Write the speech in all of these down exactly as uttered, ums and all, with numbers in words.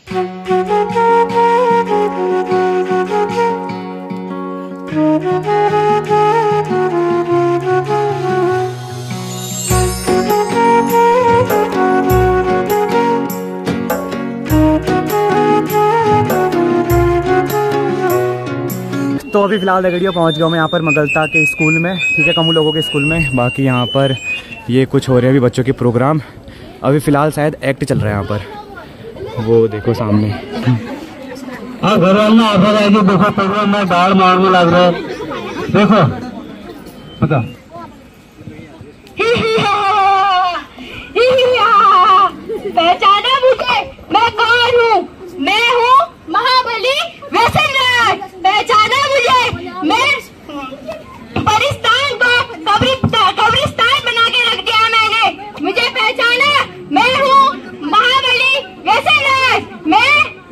तो अभी फ़िलहाल रेडियो पहुंच गया मैं यहाँ पर मगलता के स्कूल में, ठीक है, कमू लोगों के स्कूल में। बाकी यहाँ पर ये कुछ हो रहे हैं अभी बच्चों के प्रोग्राम। अभी फ़िलहाल शायद एक्ट चल रहा है यहाँ पर, वो देखो सामने। हाँ घर वाले ना आशा जाएगी, देखो प्रोग्राम में दाड़ मारने लग रहा है, देखो पता पहचाना मुझे, मैं कौन हूँ? मैं हूँ महाबली वैसनराज। पहचाना मुझे? मैं परिस्तान को कब्रिस्तान बना के रख दिया मैंने। मुझे पहचाना? मैं हूँ महाबली वैसनराज। मैं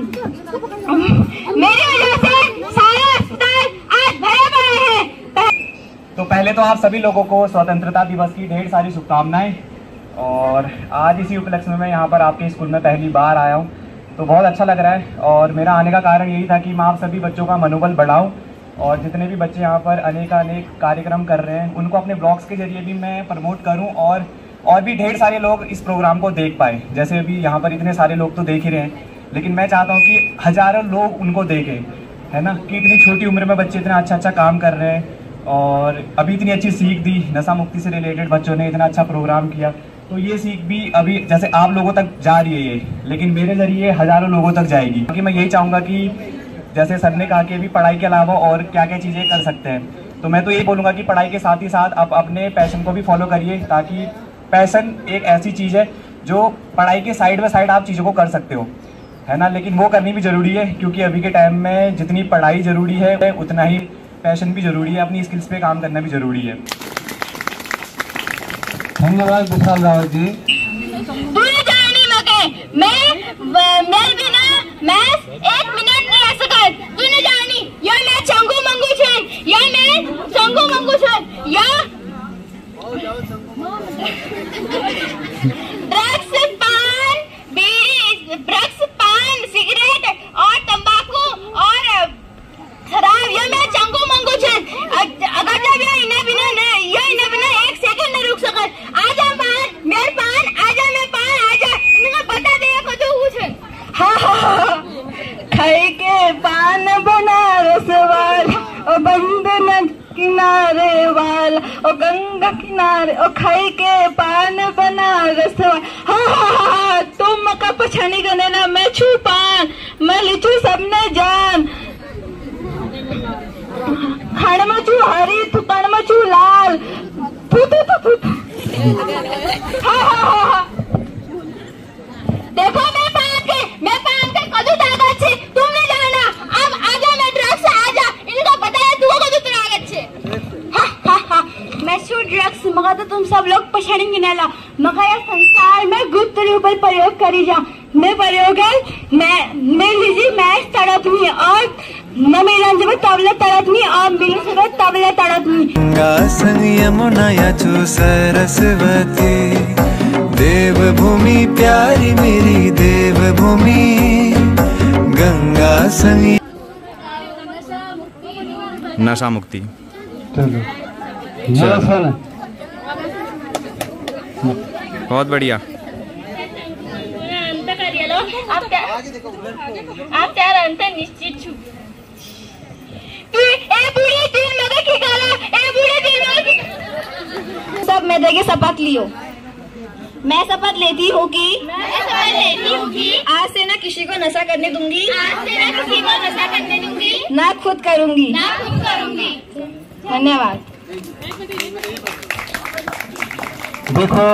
मेरी वजह से सारा अस्पताल आज भरे पड़े हैं। तो पहले तो आप सभी लोगों को स्वतंत्रता दिवस की ढेर सारी शुभकामनाएं। और आज इसी उपलक्ष्य में मैं यहाँ पर आपके स्कूल में पहली बार आया हूँ, तो बहुत अच्छा लग रहा है। और मेरा आने का कारण यही था कि मैं आप सभी बच्चों का मनोबल बढ़ाऊँ, और जितने भी बच्चे यहाँ पर अनेक अनेक कार्यक्रम कर रहे हैं उनको अपने ब्लॉग्स के जरिए भी मैं प्रमोट करूँ, और और भी ढेर सारे लोग इस प्रोग्राम को देख पाए। जैसे अभी यहाँ पर इतने सारे लोग तो देख ही रहे हैं, लेकिन मैं चाहता हूँ कि हज़ारों लोग उनको देखें, है ना, कि इतनी छोटी उम्र में बच्चे इतना अच्छा अच्छा काम कर रहे हैं और अभी इतनी अच्छी सीख दी। नशा मुक्ति से रिलेटेड बच्चों ने इतना अच्छा प्रोग्राम किया, तो ये सीख भी अभी जैसे आप लोगों तक जा रही है ये, लेकिन मेरे जरिए हज़ारों लोगों तक जाएगी। क्योंकि मैं यही चाहूँगा कि जैसे सर ने कहा कि अभी पढ़ाई के अलावा और क्या क्या चीज़ें कर सकते हैं, तो मैं तो यही बोलूँगा कि पढ़ाई के साथ ही साथ आप अपने पैशन को भी फॉलो करिए, ताकि पैशन एक ऐसी चीज़ है जो पढ़ाई के साइड बाय साइड आप चीज़ों को कर सकते हो, है ना, लेकिन वो करनी भी ज़रूरी है। क्योंकि अभी के टाइम में जितनी पढ़ाई ज़रूरी है उतना ही पैशन भी ज़रूरी है, अपनी स्किल्स पे काम करना भी ज़रूरी है। धन्यवाद विशाल रावत जी। तूने जानी मगे, मैं मैं बिना मैं एक मिनट नहीं रह सकता। तूने जानी या मैं चंगू मंगू छन, या मैं चंगू मंगू छन, या ड्रग्स, पान, बीड़ी, ड्रग्स, पान, सिगरेट और तंबाकू और शराब, या मैं चंगू मंगू छन। अगर जब ये इन्हें बिना नहीं, ये इन्हें बिना एक सेकंड नहीं रुक सकत। आजा पान, मेरे पान, आजा मैं पान, आजा इनको बता दे को तो पूछ। हाँ हाँ खाई के पान बनारस वाला, ओ बंधन किनारे वाला, ओ गंगा किनारे, ओ खाई के पान बनारस वाला। हाँ हाँ हाँ तुम का पछानी गने ना, मैं छू पान, मैं लिचू सबने जान। खाने में चू हरी, थुकन में चू लाल, थू थू थू थू। हाँ हाँ हाँ हाँ देखो मैं पान के, मैं पान के कदू ताकत छे, तुम नहीं जाना। अब आजा मैं ड्रग्स आजा, इनको पता है तू कदू ताकत छे। हाँ हाँ हाँ मैं शू ड्रग्स मगा तो तुम सब लोग पछाड़ेंगे ना ला, मगा या संसार में गुप्त रूप पर प्रयोग करी जा। मैं प्रयोग है, मैं मैं लीजिए मैं तड़प नहीं, और मम्मी रंज में तबला तड़प नहीं, और मेरे से तबला तड़प नहीं। गंगा संग यमुना यचु सरस्वती, देवभूमि प्यारी मेरी देवभूमि, गंगा संग नशा मुक्ति। चलो बहुत बढ़िया। आप चार अंतर निश्चित छु। ए बूढ़ी तीन मगर की गाला, ए बूढ़ी तीन मगर सब मैं देके शपथ लियो। मैं शपथ लेती हूँ कि मैं शपथ लेती हूँ कि आज से ना किसी को नशा करने दूंगी, आज से ना किसी को नशा करने दूंगी, ना खुद करूँगी, ना खुद करूँगी। धन्यवाद। देखो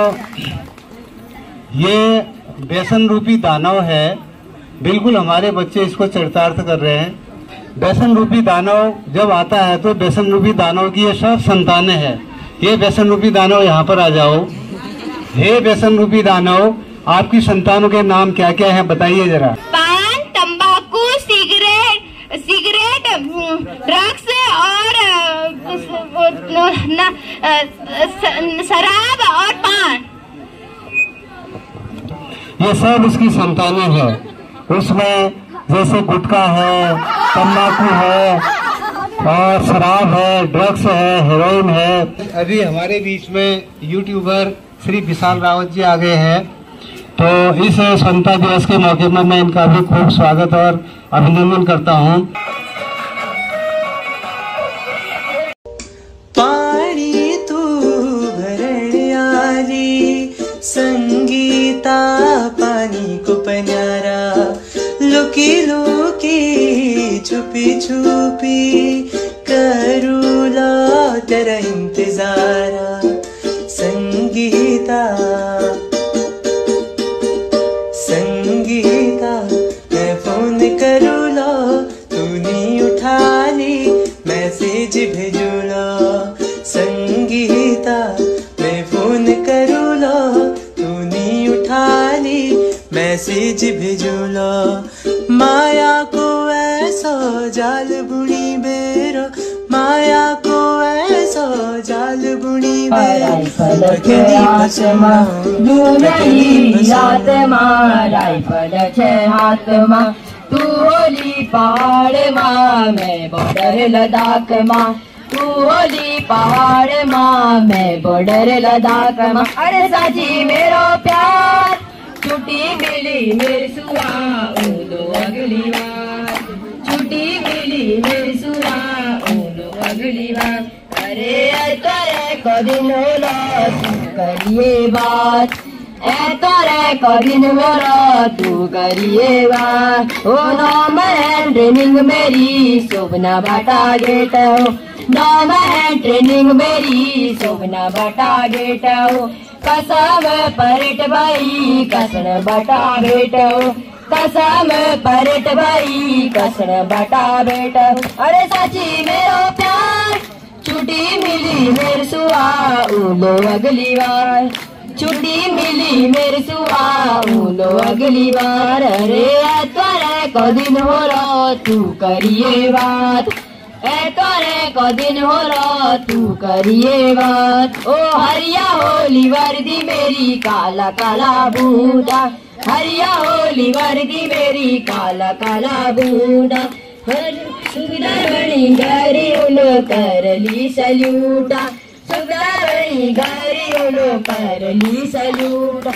ये व्यसन रूपी दानव है, बिल्कुल हमारे बच्चे इसको चरितार्थ कर रहे हैं। व्यसन रूपी दानव जब आता है तो व्यसन रूपी दानव की ये सब संतानें हैं। ये व्यसन रूपी दानव यहाँ पर आ जाओ। हे व्यसन रूपी दानव, आपकी संतानों के नाम क्या क्या है बताइए जरा। पान, तंबाकू, सिगरेट, सिगरेट, ड्रग्स और शराब और पान, ये सब उसकी संतानें हैं। उसमें जैसे गुटखा है, तम्बाकू है और शराब है, ड्रग्स है, हेरोइन है। अभी हमारे बीच में यूट्यूबर श्री विशाल रावत जी आ गए हैं, तो इस स्वतंत्रता दिवस के मौके में मैं इनका भी खूब स्वागत और अभिनंदन करता हूँ। पानी तू भरण आली संगीता पानी को पन्यारा लुकी लुकी छुपी छुपी करूला तेरा इंतजारा संगीता संगीता मैं फोन करूला तू नहीं उठा ली मैसेज भेजूला संगीता मैं फोन करूला तू नहीं उठा ली मैसेज भेजूला माया को ऐसा जाल बुनी बेरो माया को ऐसा जाल बुनी बेरो हाथ माँ तू होली पहाड़ माँ मैं बॉर्डर लद्दाख माँ तू होली पहाड़ माँ मैं बॉर्डर लद्दाख माँ। अरे साची मेरो प्यार छुट्टी मिली मेरी सुआ ऊलो अगली बार छुट्टी मिली मेरी सुआ ऊलो अगली बार। अरे तोरे को दिन होला तू करिए बात ए तोरे को दिन होला तू करिए बात। ओ नाम है ट्रेनिंग मेरी शोभना बाटा गेट हो नाम है ट्रेनिंग मेरी शोभना बाटा गेट हो कसम परट भाई कसन बटा बेटा कसम परट भाई कसन बटा बेटा। अरे साची मेरो प्यार छुट्टी मिली मेरे सुआ ऊलो अगली बार छुट्टी मिली मेरे सुआ ऊलो अगली बार। अरे तोरे को दिन हो रो तू करिए बात ए तोरे को दिन हो रो तू करिए बात। ओ हरिया होली वर्दी मेरी काला काला बूटा हरिया होली वर्दी मेरी काला काला बूटा हर सुगदारणी गारी उलो करली सल्यूटा सुगदारणी गारी उलो करली सल्यूटा।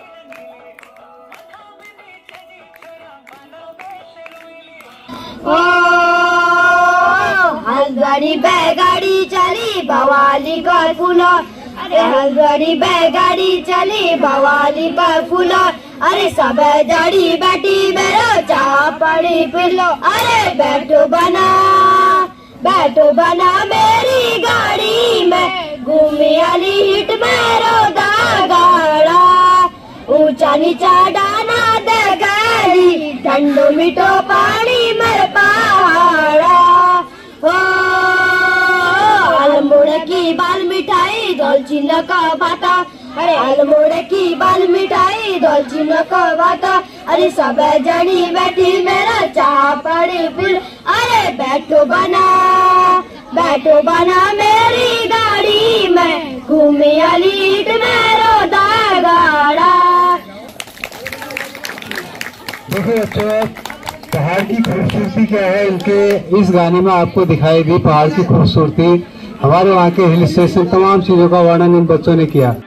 हल्द्वानी बैगाड़ी चली भवाली पर फूलो अरे हल्द्वानी बैगाड़ी चली भवाली पर फूलो अरे सब जड़ी बैठी मेरो चाह पड़ी पिलो। अरे बैठो बना बैठो बना मेरी गाड़ी में घूमी वाली हिट मेरो दागाड़ा ऊंचा नीचा डाना दे गाड़ी ठंडो मीठो पानी मेरे पहाड़ा अल्मोड़ा की बाल मिठाई दालचीनी का बाता अरे अल्मोड़ा की बाल मिठाई दालचीनी का बाता। अरे सब जड़ी बैठी मेरा चाह पड़ी फिर अरे बैठो बना बैठो बना मेरी गाड़ी में घूमी वाली मेरो दागाड़ा। देखो बच्चों पहाड़ की खूबसूरती क्या है इनके इस गाने में आपको दिखाई दी पहाड़ की खूबसूरती हमारे वहाँ के हिल स्टेशन तमाम चीजों का वर्णन इन बच्चों ने किया।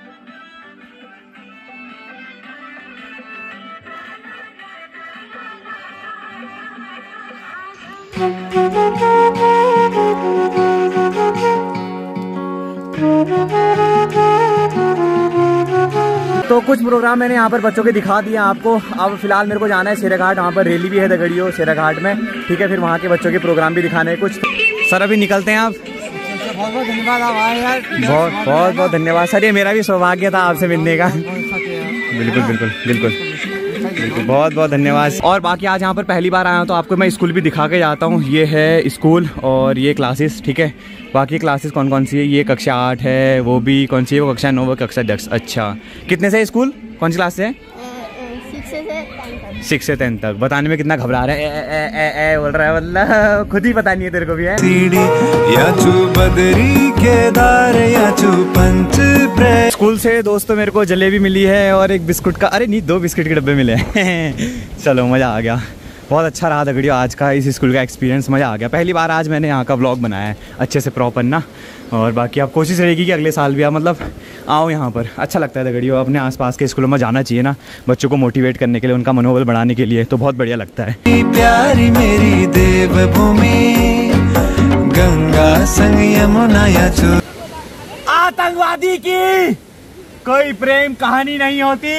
तो कुछ प्रोग्राम मैंने यहाँ पर बच्चों के दिखा दिया आपको। अब फिलहाल मेरे को जाना है शेराघाट, वहाँ पर रैली भी है दगड़ियो शेराघाट में, ठीक है। फिर वहाँ के बच्चों के प्रोग्राम भी दिखाने हैं कुछ। सर अभी निकलते हैं आप। बहुत बहुत धन्यवाद यार, बहुत बहुत बहुत धन्यवाद सर, ये मेरा भी सौभाग्य था आपसे मिलने का। बिल्कुल बिल्कुल बिल्कुल बिल्कुल बहुत बहुत धन्यवाद। और बाकी आज यहाँ पर पहली बार आया हूँ तो आपको मैं स्कूल भी दिखा के जाता हूँ। ये है स्कूल और ये क्लासेस, ठीक है। बाकी क्लासेस कौन कौन सी है, ये कक्षा आठ है, वो भी कौन सी है, वो कक्षा नौ, वो कक्षा दस। अच्छा कितने से स्कूल, कौन सी क्लास से है? सिक्स से टेंथ तक। बताने में कितना घबरा रहा है, ए, ए, ए, ए, बोल रहा है, मतलब खुद ही पता नहीं है तेरे को भी है। या चू बदरी केदार या चू पंच प्रे। स्कूल से दोस्तों मेरे को जलेबी मिली है और एक बिस्कुट का, अरे नहीं, दो बिस्कुट के डब्बे मिले हैं। चलो मज़ा आ गया, बहुत अच्छा रहा दगड़ियों आज का इस स्कूल का एक्सपीरियंस, मज़ा आ गया। पहली बार आज मैंने यहाँ का व्लॉग बनाया है अच्छे से प्रॉपर ना, और बाकी आप कोशिश रहेगी कि अगले साल भी आप मतलब आओ यहाँ पर। अच्छा लगता है दगड़ियों, अपने आसपास के स्कूलों में जाना चाहिए ना, बच्चों को मोटिवेट करने के लिए, उनका मनोबल बढ़ाने के लिए, तो बहुत बढ़िया लगता है। प्यारी मेरी देवभूमि गंगा संग यमुना या चू। आतंकवादी की कोई प्रेम कहानी नहीं होती।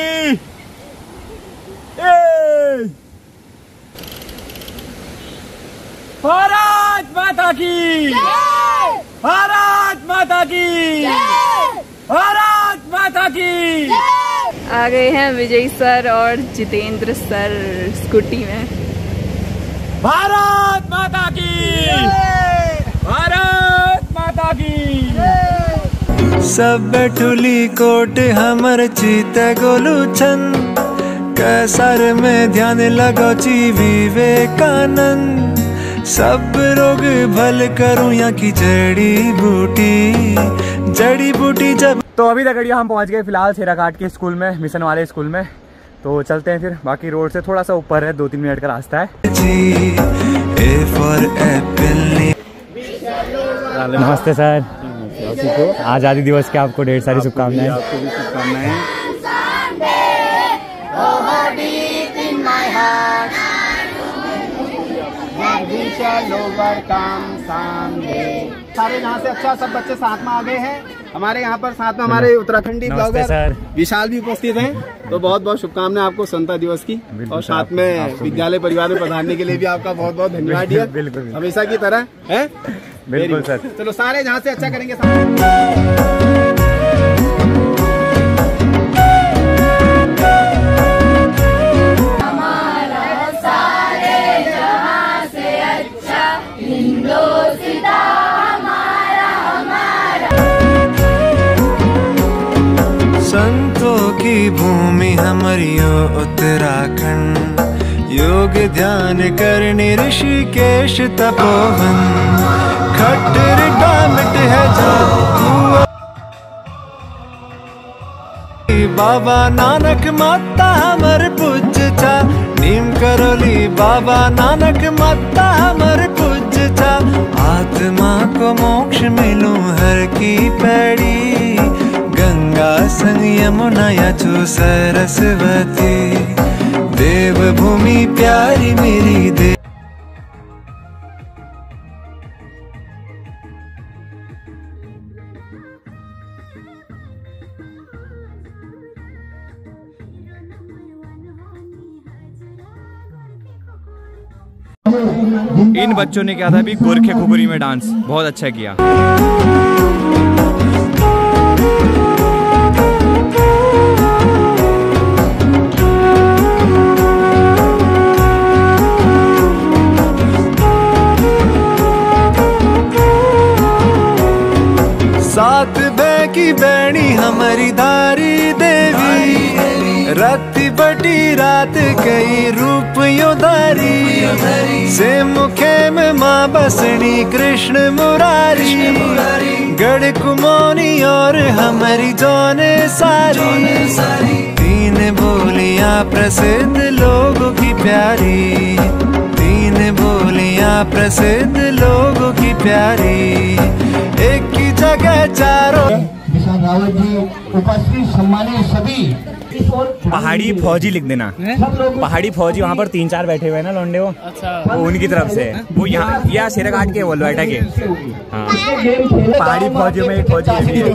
भारत माता की, भारत माता की, भारत माता की। आ गए हैं विजय सर और जितेंद्र सर स्कूटी में। भारत माता की, भारत माता की। सब ठुली कोट हमर चीत गोलू छन, कैसर में ध्यान लगो ची विवेकानंद। सब रोग भल करूं या की जड़ी बूटी, जड़ी बूटी जब। तो अभी दगड़िया हम पहुंच गए फिलहाल सेराघाट के स्कूल में, मिशन वाले स्कूल में। तो चलते हैं फिर, बाकी रोड से थोड़ा सा ऊपर है, दो तीन मिनट का रास्ता है। A for apple. नमस्ते सर, आज़ादी दिवस के आपको ढेर सारी शुभकामनाएं। आपको भी शुभकामनाएं। सारे यहाँ से अच्छा सब बच्चे साथ में आ गए हैं हमारे यहाँ पर, साथ में हमारे उत्तराखंडी ब्लॉगर विशाल भी उपस्थित हैं। तो बहुत बहुत शुभकामनाएं आपको स्वतंत्रता दिवस की, और साथ में विद्यालय परिवार में पधारने के लिए भी आपका बहुत बहुत धन्यवाद। बिल्कुल हमेशा की तरह है। बिल्कुल सर। चलो सारे जहाँ से अच्छा करेंगे सारे। संतों की भूमि हमारी उत्तराखंड, योग ध्यान करने ऋषिकेश तपोवन। खट्टर डामट है जो बाबा नानक माता हमर पूज्य था, नीम करोली बाबा नानक माता हमर पूज्य था। आत्मा को मोक्ष मिलूं हर की पैड़ी, गंगा संग यमुना या चू सरस्वती। देवभूमि प्यारी मेरी देव। इन बच्चों ने किया था अभी गोरखे खुबरी में डांस, बहुत अच्छा किया। सात बे की बैणी हमारी धारी देवी, राती बटी रात कई रूप योधारी। से मुखे में माँ बसनी कृष्ण मुरारी, गढ़ कुमोनी और हमारी जौने सारी। तीन बोलियां प्रसिद्ध लोगों की प्यारी, तीन बोलियां प्रसिद्ध लोगों की प्यारी। एक की जगह चारों। किसान रावत जी उपस्थित सम्मानित सभी। पहाड़ी फौजी लिख देना, पहाड़ी फौजी वहाँ पर तीन चार बैठे हुए हैं ना लौंडे, वो अच्छा वो उनकी तरफ से, वो यहाँ या सेराघाट के बोलो बैठा के। हाँ पहाड़ी फौजियों में एक फौजी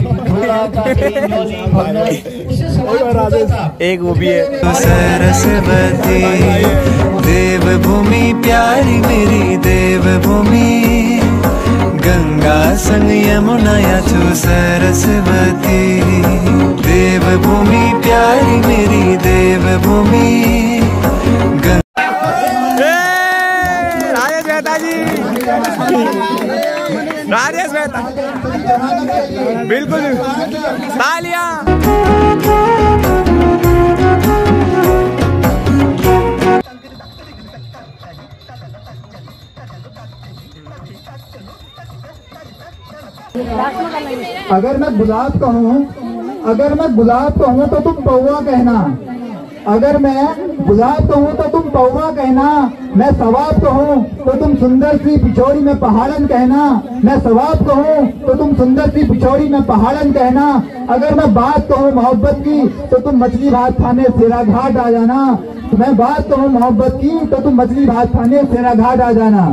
एक वो भी है। सरस्वती देवभूमि प्यारी मेरी देवभूमि, गंगा संग यमुना या चू सरस्वती। देवभूमि प्यारी मेरी देवभूमि। राजेश मेहता जी, राजेश मेहता, बिल्कुल तालियां। अगर मैं गुलाब कहूँ अगर मैं गुलाब कहूँ तो तुम पौवा कहना। अगर मैं गुलाब कहूँ तो तुम पौवा कहना। मैं सवाब कहूँ तो तुम सुंदर सी पिछोड़ी में पहाड़न कहना। मैं सवाब कहूँ तो तुम सुंदर सी पिछोड़ी में पहाड़न कहना। अगर मैं बात कहूँ मोहब्बत की तो तुम मछली भात खाने सेरा घाट आ जाना। मैं बात कहूँ मोहब्बत की तो तुम मछली भात खाने सेरा घाट आ जाना।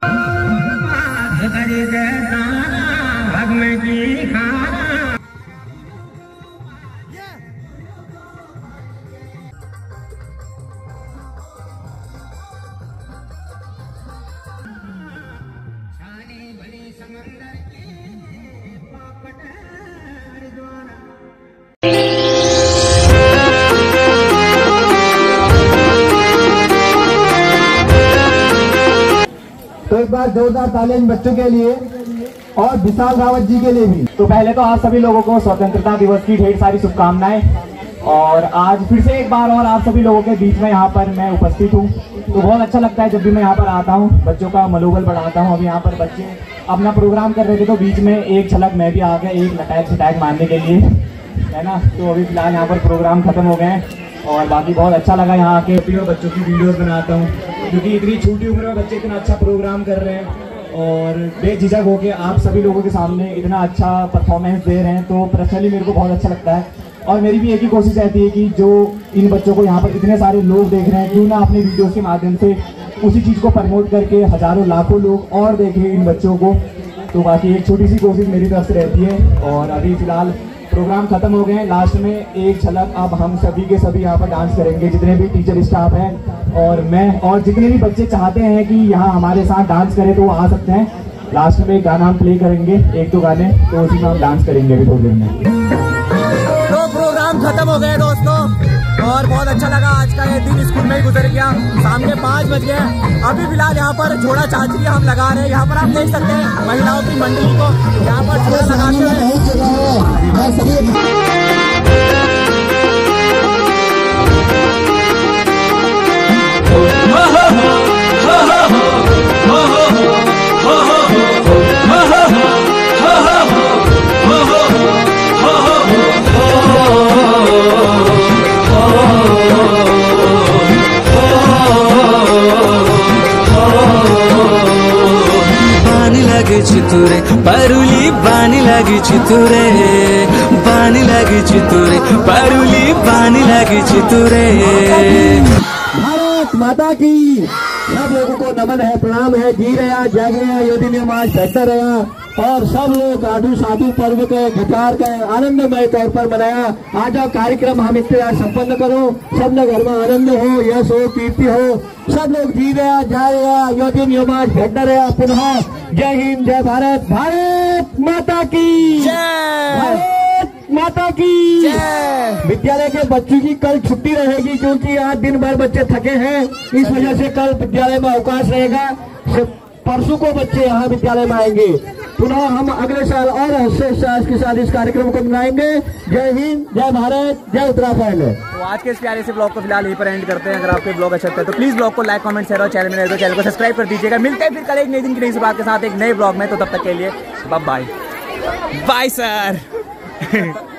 तो एक बार जोरदार तालियां इन बच्चों के लिए और विशाल रावत जी के लिए भी। तो पहले तो आप सभी लोगों को स्वतंत्रता दिवस की ढेर सारी शुभकामनाएं। और आज फिर से एक बार और आप सभी लोगों के बीच में यहाँ पर मैं उपस्थित हूँ। तो बहुत अच्छा लगता है जब भी मैं यहाँ पर आता हूँ, बच्चों का मनोबल बढ़ाता हूँ। अभी यहाँ पर बच्चे अपना प्रोग्राम कर रहे थे तो बीच में एक झलक मैं भी आ गया एक लटैक छटैक मारने के लिए, है ना। तो अभी फिलहाल यहाँ पर प्रोग्राम खत्म हो गए हैं और बाकी बहुत अच्छा लगा यहाँ आके। और बच्चों की वीडियोस बनाता हूँ क्योंकि इतनी छोटी उम्र में बच्चे इतना अच्छा प्रोग्राम कर रहे हैं और बेझिझक होके आप सभी लोगों के सामने इतना अच्छा परफॉर्मेंस दे रहे हैं। तो पर्सनली मेरे को बहुत अच्छा लगता है और मेरी भी एक ही कोशिश रहती है कि जो इन बच्चों को यहाँ पर इतने सारे लोग देख रहे हैं, क्यों ना अपने वीडियोस के माध्यम से उसी चीज़ को प्रमोट करके हजारों लाखों लोग और देखें इन बच्चों को। तो बाकी एक छोटी सी कोशिश मेरी तरफ से रहती है। और अभी फिलहाल प्रोग्राम खत्म हो गए हैं, लास्ट में एक झलक अब हम सभी के सभी यहाँ पर डांस करेंगे, जितने भी टीचर स्टाफ हैं और मैं और जितने भी बच्चे चाहते हैं कि यहाँ हमारे साथ डांस करें तो वो आ सकते हैं। लास्ट में एक गाना हम प्ले करेंगे, एक दो गाने, तो उसी में हम डांस करेंगे अभी थोड़ी देर में। तो प्रोग्राम खत्म हो गए दोस्तों और बहुत अच्छा लगा। आज का ये दिन स्कूल में ही गुजर गया। सामने पाँच बज गए। अभी फिलहाल यहाँ पर झोड़ा चाचरी हम लगा रहे हैं। यहाँ पर आप देख सकते हैं महिलाओं की मंडली को यहाँ पर झोड़ा लगाते हुए। चितुरे परुली बानी लगी चितुरे बानी लगी चितुरे परुली बानी लगी चितुरे। भारत माता की सब लोगों को नमन है, प्रणाम है। जी रहा जाग रहा योगी नियम आज बेहतर रहा और सब लोग आधु साधु पर्व के विचार का आनंदमय तौर पर मनाया। आज आप कार्यक्रम हम इस तरह संपन्न करो, सब लोग घर में आनंद हो, यश हो, कीर्ति हो, सब लोग जी रहा जा रहा योगी नियम आज बेहतर रहा। पुनः जय हिंद, जय भारत, भारत माता की जय, भारत माता की जय। विद्यालय के बच्चों की कल छुट्टी रहेगी क्योंकि आज दिन भर बच्चे थके हैं, इस वजह से कल विद्यालय में अवकाश रहेगा। परसों को बच्चे यहाँ विद्यालय में आएंगे। पुनः हम अगले साल और हर्ष के साथ इस कार्यक्रम को मनाएंगे। जय हिंद, जय भारत, जय उत्तराखंड। तो आज के इस प्यारे से ब्लॉग को फिलहाल यहीं पर एंड करते हैं। अगर आपको ब्लॉग अच्छा लगता है तो प्लीज ब्लॉग को लाइक, कमेंट, शेयर और चैनल में तो चैनल को सब्सक्राइब कर दीजिएगा। मिलते हैं फिर कल एक नई दिन की नई बात के साथ एक नए ब्लॉग में। तो तब तक के लिए बाय बाय सर।